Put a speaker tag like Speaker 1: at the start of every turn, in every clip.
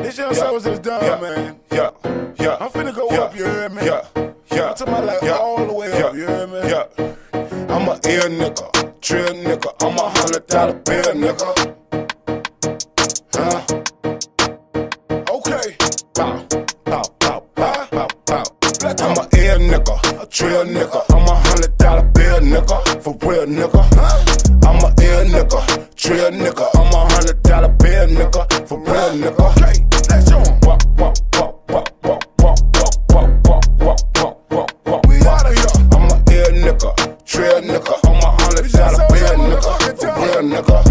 Speaker 1: This young service is done, man.
Speaker 2: Yeah.
Speaker 1: I'm finna go up, you hear me?
Speaker 2: Yeah.
Speaker 1: I'm talking about like all the way up, you hear me?
Speaker 2: Yeah. I'm a ill nigga, trill nigga. I'm a $100 bill nigga. Huh?
Speaker 1: Okay.
Speaker 2: Bow, bow, bow, bow, bow, bow. I'm a ill nigga, a trill nigga. I'm a $100 bill nigga, for real nigga. I'm a ill nigga, trill nigga. I'm a $100 bill nigga, for real nigga.
Speaker 1: Okay, let's go.
Speaker 2: Walk, walk, walk, walk, walk, walk, walk, walk, walk, walk, walk, walk.
Speaker 1: We outta here.
Speaker 2: I'm a ill nigga, trill nigga. I'm a $100 bill nigga, for real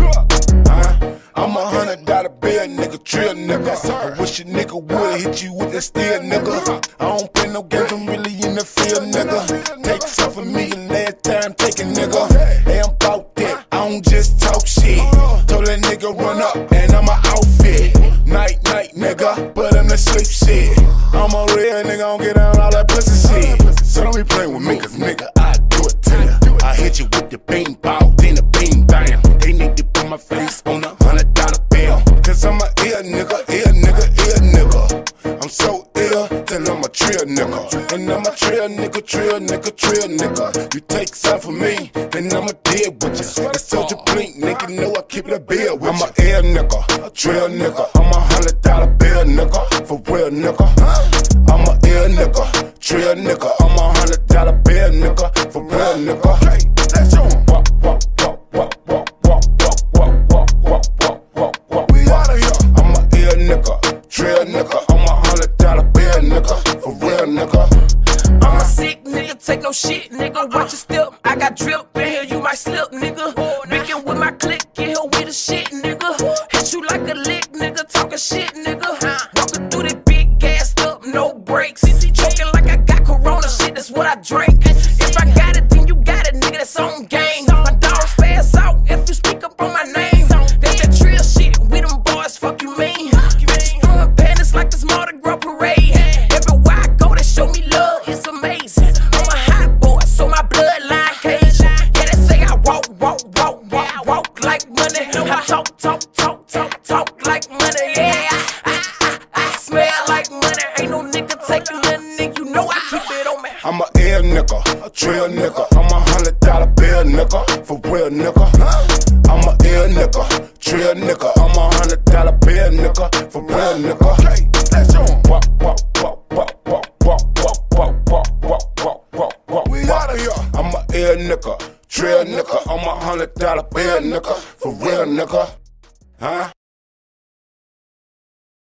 Speaker 2: nigga. I'm a $100 bill nigga, trill nigga. I wish a nigga would hit you with that steel nigga. I don't play no games, I'm really in the field nigga. Take something from me and last time taking nigga. Hey, I'm bout that, I don't just talk shit. Told that nigga run up and I'm a outfit. Night, night nigga, but I'm the sleep shit. I'm a real nigga, I don't get down all that pussy shit. So don't be playing with me, cause nigga, I do it to you. I hit you with the bean ball, then the bean bam. They need to put my face on a $100 bill. Cause I'm a ill nigga, ill nigga, ill nigga. I'm so ill till I'm a trill nigga. And I'm a trill nigga, trill nigga, trill nigga. You take some from me, then I'ma deal with you. It's so you blink, nigga, know I keep it a bill with you. I'm a ill nigga, a trill nigga. I'm a $100 bill nigga, for real nigga. I'm a ill nigga, trill nigga. I'm a $100 bill nigga, for real nigga.
Speaker 1: Okay, let's go.
Speaker 2: Walk, walk, walk, walk, walk, walk, walk, walk, walk, walk, walk, walk, walk.
Speaker 1: We outta here.
Speaker 2: I'm a ill nigga, trill nigga. I'm a $100 bill nigga, for real nigga.
Speaker 3: I'm a sick nigga, take no shit, nigga. Watch your step, I got drip in here, you might slip, nigga. Begin with my click, get here with the shit, nigga. Hit you like a lick, nigga, talking shit, nigga. Walking through that big gassed up, no brakes. Choking like I got corona, shit, that's what I drink. If I got it, then you got it, nigga, that's on game. My dogs pass out if you speak up on my name. That's that trill shit, we them boys, fuck you mean. Bitches throwing panties like this Mardi Gras parade. Everywhere I go, they show me love, it's amazing. I'm a hot boy, so my bloodline Cajun. Yeah, they say I walk, walk, walk, walk, walk like money. I talk, talk, talk, talk, talk like money. Yeah, I smell like money. Ain't no nigga taking nothing, you know I keep it on me.
Speaker 2: I'm a ill nigga, a trill nigga. I'm a $100 bill nigga, for real nigga. I'm a ill nigga, trill nigga. I'm a $100 bill nigga, for real nigga.
Speaker 1: Okay, let's go.
Speaker 2: Walk, walk, walk, walk, walk, walk, walk, walk, walk, walk, walk, walk, walk.
Speaker 1: We outta here.
Speaker 2: I'm a ill nigga, trill nigga. I'm a $100 bill nigga, for real nigga. Huh?